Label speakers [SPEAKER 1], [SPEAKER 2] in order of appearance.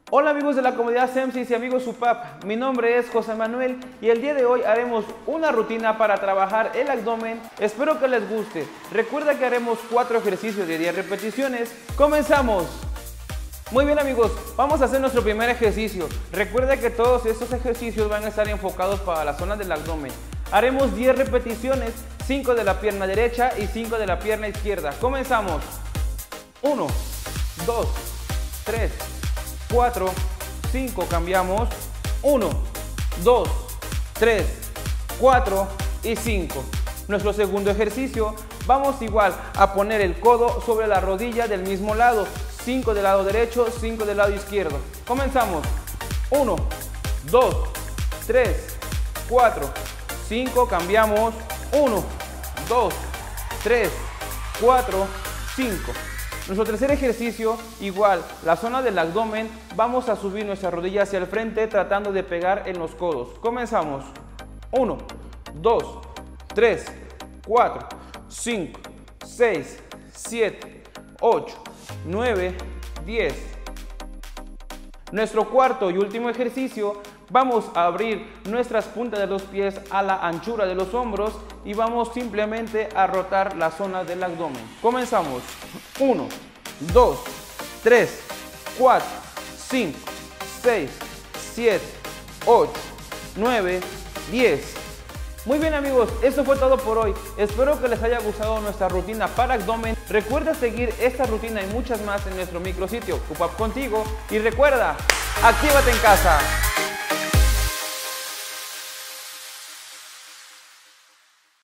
[SPEAKER 1] Hola amigos de la comunidad Semsis y amigos SUPAP, mi nombre es José Manuel y el día de hoy haremos una rutina para trabajar el abdomen. Espero que les guste. Recuerda que haremos 4 ejercicios de 10 repeticiones. ¡Comenzamos! Muy bien amigos, vamos a hacer nuestro primer ejercicio. Recuerda que todos estos ejercicios van a estar enfocados para la zona del abdomen. Haremos 10 repeticiones, 5 de la pierna derecha y 5 de la pierna izquierda. Comenzamos. 1, 2, 3, 4, 5, cambiamos. 1, 2, 3, 4 y 5. Nuestro segundo ejercicio, vamos igual a poner el codo sobre la rodilla del mismo lado. 5 del lado derecho, 5 del lado izquierdo. Comenzamos. 1, 2, 3, 4, 5, cambiamos. 1, 2, 3, 4, 5. Nuestro tercer ejercicio, igual, la zona del abdomen, vamos a subir nuestra rodilla hacia el frente tratando de pegar en los codos. Comenzamos. 1, 2, 3, 4, 5, 6, 7, 8, 9, 10. Nuestro cuarto y último ejercicio, vamos a abrir nuestras puntas de los pies a la anchura de los hombros y vamos simplemente a rotar la zona del abdomen. Comenzamos. 1, 2, 3, 4, 5, 6, 7, 8, 9, 10. Muy bien amigos, esto fue todo por hoy. Espero que les haya gustado nuestra rutina para abdomen. Recuerda seguir esta rutina y muchas más en nuestro micrositio SUPAP Contigo. Y recuerda, actívate en casa.